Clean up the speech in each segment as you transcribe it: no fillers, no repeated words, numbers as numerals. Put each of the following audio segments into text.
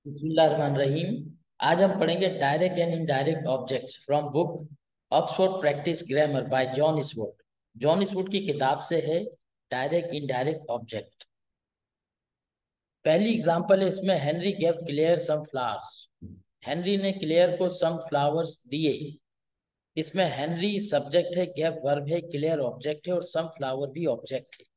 बिस्मिल्लाहिर्रहमानिर्रहीम। आज हम पढ़ेंगे direct and indirect objects from book Oxford practice grammar by John Eastwood. John Eastwood की किताब से है डायरेक्ट इनडायरेक्ट ऑब्जेक्ट। पहली एग्जांपल है इसमें, Henry gave Claire some flowers. Henry ने क्लेयर को सम फ्लावर्स दिए। इसमें हेनरी सब्जेक्ट है, गेव वर्ब है, क्लेयर ऑब्जेक्ट है और सम फ्लावर भी ऑब्जेक्ट है।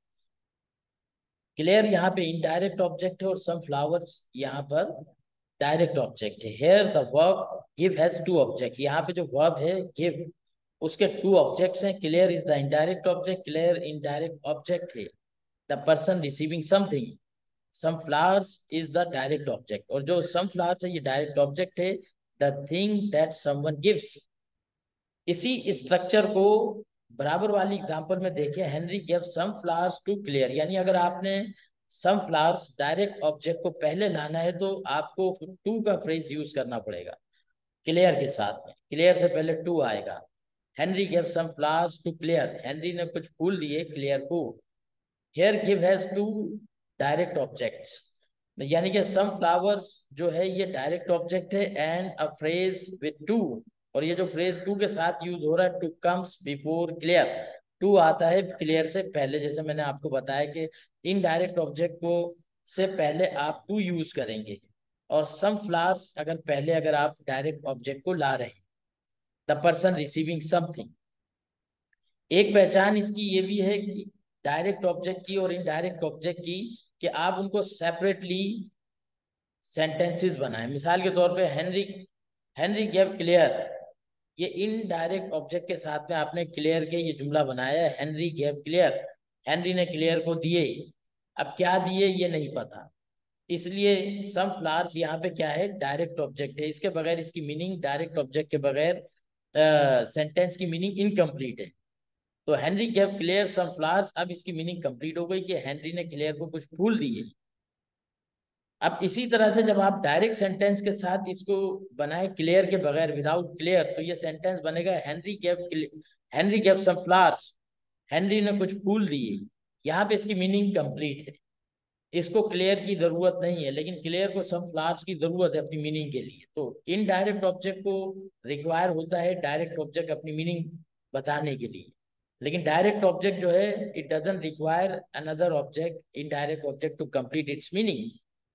क्लियर यहाँ पे इनडायरेक्ट ऑब्जेक्ट है और सम फ्लावर्स यहाँ पर डायरेक्ट ऑब्जेक्ट है। Here the verb give has two objects. यहाँ पे जो वर्ब है गिव, उसके टू ऑब्जेक्ट्स हैं। Claire is the indirect object, Claire indirect object है। The person receiving something, some flowers is the direct object, और जो सम फ्लावर्स है ये डायरेक्ट ऑब्जेक्ट है। The thing that someone gives. इसी स्ट्रक्चर को बराबर वाली एग्जांपल में देखें, Henry give some flowers to clear. यानी अगर आपने सम फ्लावर्स डायरेक्ट ऑब्जेक्ट को पहले लाना है तो आपको टू का फ्रेज यूज करना पड़ेगा क्लियर के साथ में। क्लियर से पहले टू आएगा। Henry give some flowers to Claire, Henry ने कुछ फूल दिए क्लियर को। Here give has two direct objects, यानी कि सम फ्लावर्स जो है ये डायरेक्ट ऑब्जेक्ट है and a phrase with to. और ये जो फ्रेज टू के साथ यूज हो रहा है, to comes before Claire, to आता है क्लियर से पहले। जैसे मैंने आपको बताया कि इनडायरेक्ट ऑब्जेक्ट को से पहले आप टू यूज करेंगे, और सम फ्लावर्स अगर पहले अगर आप डायरेक्ट ऑब्जेक्ट को ला रहे हैं। The person receiving something. एक पहचान इसकी ये भी है कि डायरेक्ट ऑब्जेक्ट की और इनडायरेक्ट ऑब्जेक्ट की, कि आप उनको सेपरेटली सेंटेंसेस बनाएं। मिसाल के तौर पे हेनरी हेनरी गेव क्लियर, ये इनडायरेक्ट ऑब्जेक्ट के साथ में आपने क्लियर के ये जुमला बनाया है, हेनरी गेव क्लियर। हेनरी ने क्लियर को दिए। अब क्या दिए ये नहीं पता, इसलिए सम फ्लावर्स यहाँ पे क्या है, डायरेक्ट ऑब्जेक्ट है। इसके बगैर इसकी मीनिंग, डायरेक्ट ऑब्जेक्ट के बगैर सेंटेंस की मीनिंग इनकम्प्लीट है। तो Henry gave Claire some flowers, अब इसकी मीनिंग कंप्लीट हो गई कि हेनरी ने क्लियर को कुछ फूल दिए। अब इसी तरह से जब आप डायरेक्ट सेंटेंस के साथ इसको बनाए क्लियर के बगैर, विदाउट क्लियर, तो ये सेंटेंस बनेगा Henry gave some flowers, Henry ने कुछ फूल दिए। यहाँ पे इसकी मीनिंग कंप्लीट है, इसको क्लियर की जरूरत नहीं है, लेकिन क्लियर को सम फ्लावर्स की जरूरत है अपनी मीनिंग के लिए। तो इनडायरेक्ट ऑब्जेक्ट को रिक्वायर होता है डायरेक्ट ऑब्जेक्ट अपनी मीनिंग बताने के लिए, लेकिन डायरेक्ट ऑब्जेक्ट जो है it doesn't require another object, indirect object to complete its meaning.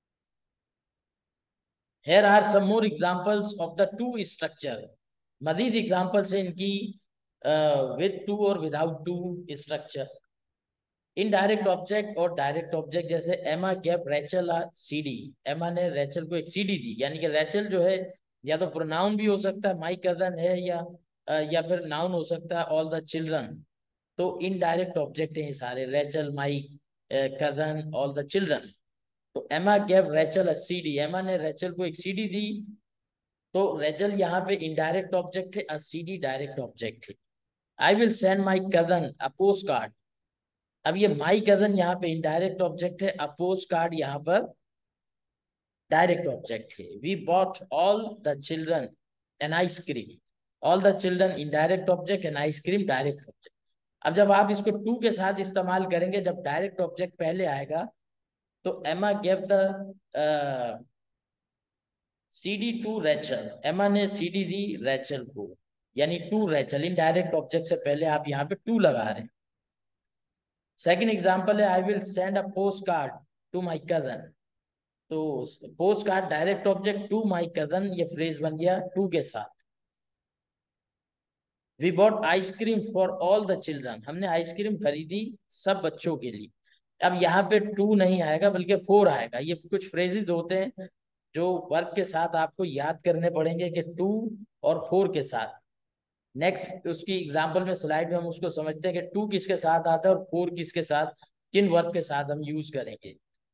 Here are some more examples of the two structure. मजीद एग्जाम्पल्स है इनकी विद टू और without to structure. Indirect object और डायरेक्ट ऑब्जेक्ट, जैसे Emma gave Rachel अ CD. एमा ने Rachel को एक सीडी दी, यानी कि रैचल जो है या तो प्रोनाउन भी हो सकता है, माई कजन है, या फिर नाउन हो सकता है, ऑल द चिल्ड्रन। तो इनडायरेक्ट ऑब्जेक्ट है ये सारे, Rachel, my cousin, all the children. तो एमा गेव रैचल अ सीडी, एमा ने रैचल को एक सीडी दी। तो रैचल यहाँ पे इनडायरेक्ट ऑब्जेक्ट है, अ सीडी डायरेक्ट ऑब्जेक्ट है। I will send my cousin a postcard. अब ये माई कजन यहाँ पे इनडायरेक्ट ऑब्जेक्ट है, अ पोस्ट कार्ड यहाँ पर डायरेक्ट ऑब्जेक्ट है। We bought all the children an ice cream, all the children indirect object, an ice cream direct object. अब जब आप इसको टू के साथ इस्तेमाल करेंगे, जब डायरेक्ट ऑब्जेक्ट पहले आएगा, तो Emma gave the CD to Rachel, Emma ने सीडी दी रैचल को, यानी to Rachel. Indirect object से पहले आप यहाँ पे टू लगा रहे हैं। सेकंड एग्जांपल है, I will send a postcard to my cousin. तो postcard direct object, to my cousin ये फ्रेज बन गया टू के साथ। We bought ice cream for all the children, हमने आइसक्रीम खरीदी सब बच्चों के लिए। अब यहाँ पे टू नहीं आएगा बल्कि फोर आएगा। ये कुछ फ्रेजेस होते हैं जो वर्ब के साथ आपको याद करने पड़ेंगे कि टू और फोर के साथ। नेक्स्ट उसकी एग्जांपल में स्लाइड में हम उसको समझते हैं कि टू किसके साथ आता है और फोर किसके साथ, किन वर्ब के साथ हम यूज करेंगे।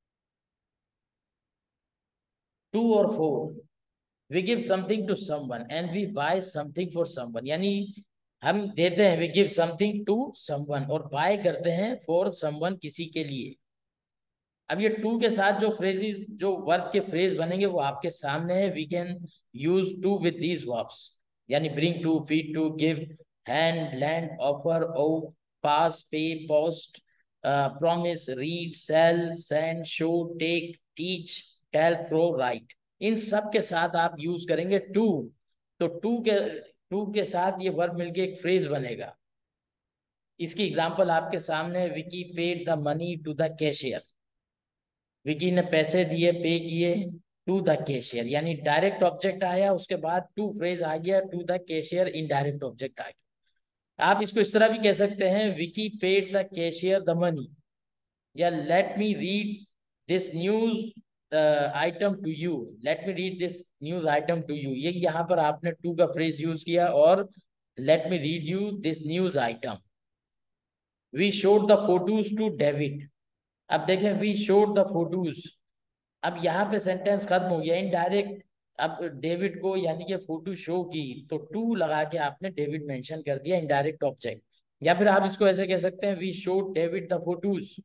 टू और for, we give something to someone and we buy something for someone, यानी हम देते हैं, we give something to someone, और बाय करते हैं फॉर समवन किसी के लिए। अब ये टू के साथ जो फ्रेजेस, जो वर्ब के फ्रेज बनेंगे वो आपके सामने है। We can use to with these verbs, यानी bring to, feed to, give, hand, lend, offer, owe, pass, pay, post, promise, read, sell, send, show, take, teach, tell, throw, write. इन सब के साथ आप यूज करेंगे टू। तो to के साथ ये वर्ब मिलके एक फ्रेज बनेगा। इसकी एग्जांपल आपके सामने, Vicky paid the money to the cashier. Vicky ने पैसे दिए, पे किए टू द कैशियर, यानी डायरेक्ट ऑब्जेक्ट आया, उसके बाद टू फ्रेज आ गया, to the cashier indirect object आ गया। आप इसको इस तरह भी कह सकते हैं, Vicky paid the cashier the money, या let me read this news item to you. Let me read this news item to you, ये यहाँ पर आपने टू का फ्रेज यूज किया, और let me read you this news item. We showed the photos to David. अब देखें, we showed the photos, अब यहाँ पे सेंटेंस खत्म हो गया, इनडायरेक्ट। अब डेविड को यानी कि फोटो शो की, तो टू लगा के आपने डेविड मेंशन कर दिया, इनडायरेक्ट ऑब्जेक्ट। या फिर आप इसको ऐसे कह सकते हैं, we showed David the photos.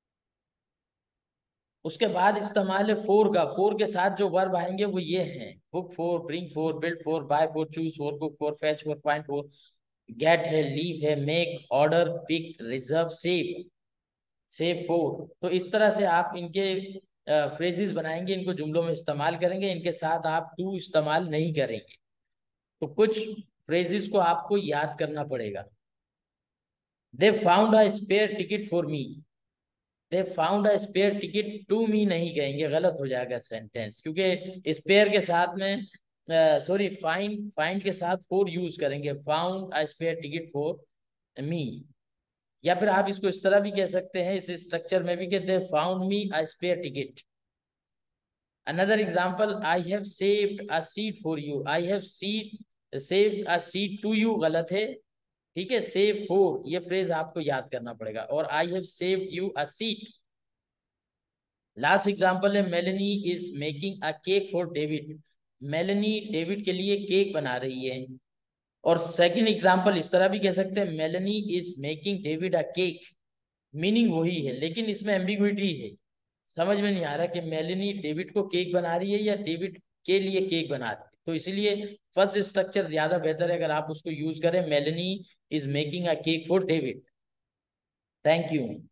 उसके बाद इस्तेमाल है फोर का। फोर के साथ जो वर्ब आएंगे वो ये हैं, book for, bring for, build for, buy for, choose for, cook for, fetch for, find for, get है, लीव है, make, order, pick, reserve, save, save for. तो इस तरह से आप इनके फ्रेजेस बनाएंगे, इनको जुमलों में इस्तेमाल करेंगे, इनके साथ आप टू इस्तेमाल नहीं करेंगे। तो कुछ फ्रेजेस को आपको याद करना पड़ेगा। They found a spare ticket for me. They found a spare ticket to me नहीं कहेंगे, गलत हो जाएगा सेंटेंस, क्योंकि स्पेयर के साथ में, सॉरी, फाइंड, फाइंड के साथ फोर यूज करेंगे, found a spare ticket for me. या फिर आप इसको इस तरह भी कह सकते हैं, इस स्ट्रक्चर में भी, कि they found me a spare ticket. Another example, I have saved a seat for you. I have saved a seat to you, गलत है। ठीक है, सेव फोर, ये फ्रेज आपको याद करना पड़ेगा, और I have saved you a seat. Last example है, Melanie is making a cake for David. Melanie David के लिए केक बना रही है। और सेकंड एग्जांपल इस तरह भी कह सकते हैं, Melanie is making David a cake. Meaning वही है, लेकिन इसमें एम्बिग्विटी है। समझ में नहीं आ रहा कि मेलेनी डेविड को केक बना रही है या डेविड के लिए केक बना रही है। तो इसलिए फर्स्ट स्ट्रक्चर ज्यादा बेहतर है, अगर आप उसको यूज करें, Melanie is making a cake for David. Thank you.